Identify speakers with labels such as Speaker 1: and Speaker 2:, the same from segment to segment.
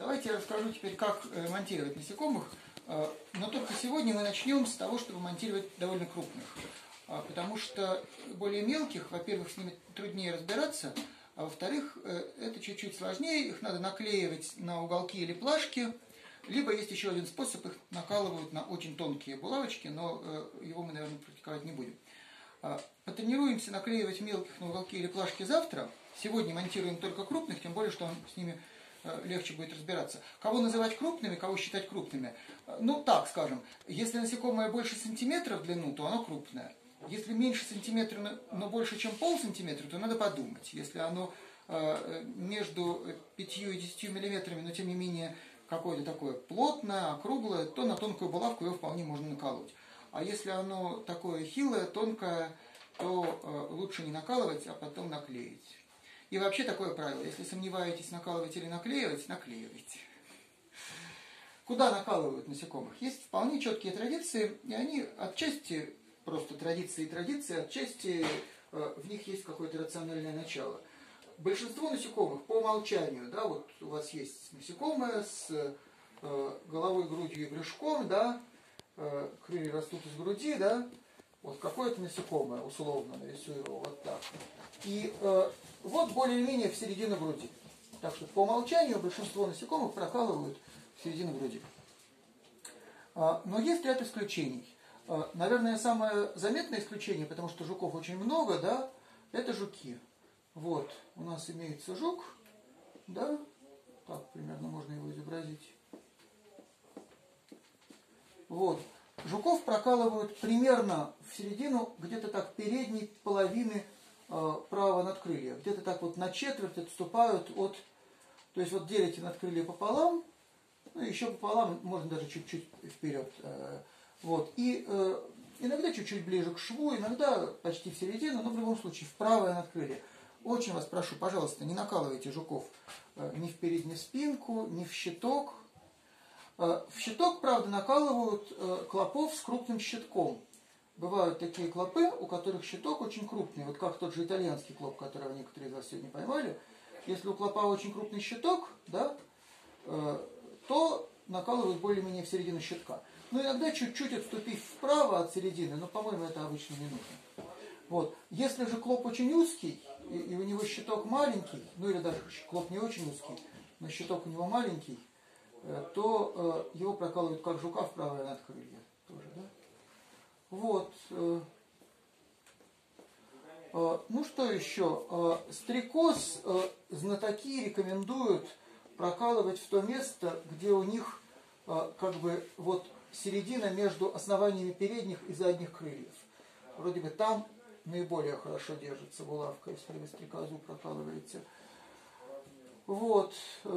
Speaker 1: Давайте я расскажу теперь, как монтировать насекомых. Но только сегодня мы начнем с того, чтобы монтировать довольно крупных. Потому что более мелких, во-первых, с ними труднее разбираться, а во-вторых, это чуть-чуть сложнее. Их надо наклеивать на уголки или плашки. Либо есть еще один способ, их накалывают на очень тонкие булавочки, но его мы, наверное, практиковать не будем. Потренируемся наклеивать мелких на уголки или плашки завтра. Сегодня монтируем только крупных, тем более, что с ними легче будет разбираться. Кого называть крупными, кого считать крупными? Ну, так скажем, если насекомое больше сантиметра в длину, то оно крупное. Если меньше сантиметра, но больше, чем полсантиметра, то надо подумать. Если оно между 5 и 10 миллиметрами, но тем не менее какое-то такое плотное, округлое, то на тонкую булавку его вполне можно наколоть. А если оно такое хилое, тонкое, то лучше не накалывать, а потом наклеить. И вообще такое правило, если сомневаетесь, накалывать или наклеивать, наклеивайте. Куда накалывают насекомых? Есть вполне четкие традиции, и они отчасти просто традиции, отчасти в них есть какое-то рациональное начало. Большинство насекомых по умолчанию, да, вот у вас есть насекомое с головой, грудью и брюшком, да, крылья растут из груди, да, вот какое-то насекомое, условно нарисую его вот так. И вот более-менее в середину груди. Так что по умолчанию большинство насекомых прокалывают в середину груди. Но есть ряд исключений. Наверное, самое заметное исключение, потому что жуков очень много, да, это жуки. Вот, у нас имеется жук, да, так примерно можно его изобразить. Вот, жуков прокалывают примерно в середину, где-то так передней половины правого надкрылья. Где-то так вот на четверть отступают от, то есть вот делите надкрылье пополам, ну еще пополам, можно даже чуть-чуть вперед. Вот, и иногда чуть-чуть ближе к шву, иногда почти в середину, но в любом случае в правое надкрылье. Очень вас прошу, пожалуйста, не накалывайте жуков ни в переднюю спинку, ни в щиток. В щиток, правда, накалывают клопов с крупным щитком. Бывают такие клопы, у которых щиток очень крупный, вот как тот же итальянский клоп, которого некоторые из вас сегодня поймали. Если у клопа очень крупный щиток, да, то накалывают более-менее в середину щитка. Но иногда чуть-чуть отступив вправо от середины, но, по-моему, это обычно не нужно. Вот. Если же клоп очень узкий, и у него щиток маленький, ну или даже клоп не очень узкий, но щиток у него маленький, то его прокалывают как жука в правое надкрылье тоже, да? Вот. Ну что еще? Стрекоз знатоки рекомендуют прокалывать в то место, где у них как бы вот середина между основаниями передних и задних крыльев. Вроде бы там наиболее хорошо держится булавка, если вы стрекозу прокалываете. Вот.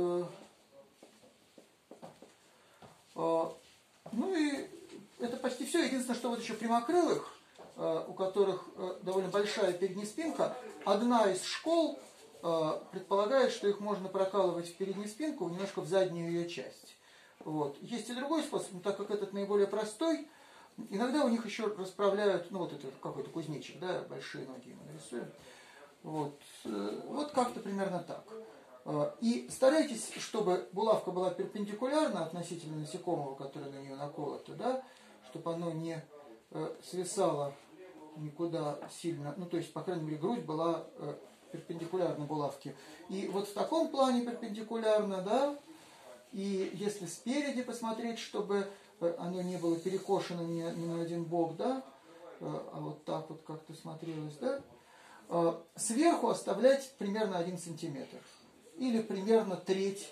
Speaker 1: Ну и это почти все. Единственное, что вот еще прямокрылых, у которых довольно большая передняя спинка, одна из школ предполагает, что их можно прокалывать в переднюю спинку, немножко в заднюю ее часть. Вот. Есть и другой способ, но так как этот наиболее простой, иногда у них еще расправляют, ну вот это какой-то кузнечик, да, большие ноги мы нарисуем. Вот, вот как-то примерно так. И старайтесь, чтобы булавка была перпендикулярна относительно насекомого, которое на нее наколото, да, чтобы оно не свисало никуда сильно, ну то есть, по крайней мере, грудь была перпендикулярна булавке. И вот в таком плане перпендикулярно, да, и если спереди посмотреть, чтобы оно не было перекошено ни на один бок, да, а вот так вот как-то смотрелось, да, сверху оставлять примерно 1 сантиметр. Или примерно треть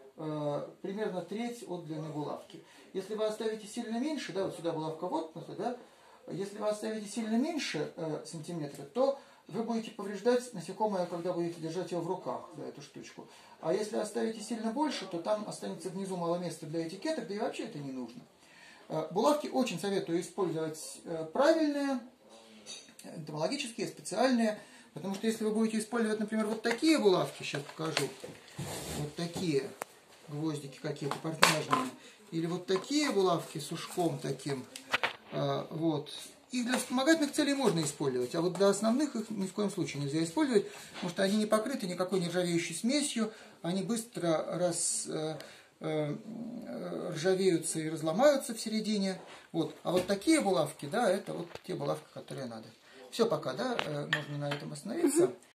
Speaker 1: от длины булавки. Если вы оставите сильно меньше, да, вот сюда булавка воткнута, да, если вы оставите сильно меньше сантиметра, то вы будете повреждать насекомое, когда будете держать его в руках, да, эту штучку. А если оставите сильно больше, то там останется внизу мало места для этикеток, да и вообще это не нужно. Булавки очень советую использовать правильные, энтомологические, специальные. Потому что если вы будете использовать, например, вот такие булавки, сейчас покажу, вот такие гвоздики какие-то портняжные, или вот такие булавки с ушком таким, вот, их для вспомогательных целей можно использовать, а вот для основных их ни в коем случае нельзя использовать, потому что они не покрыты никакой нержавеющей смесью, они быстро ржавеются и разломаются в середине. Вот. А вот такие булавки, да, это вот те булавки, которые надо. Все, пока, да, можно на этом остановиться.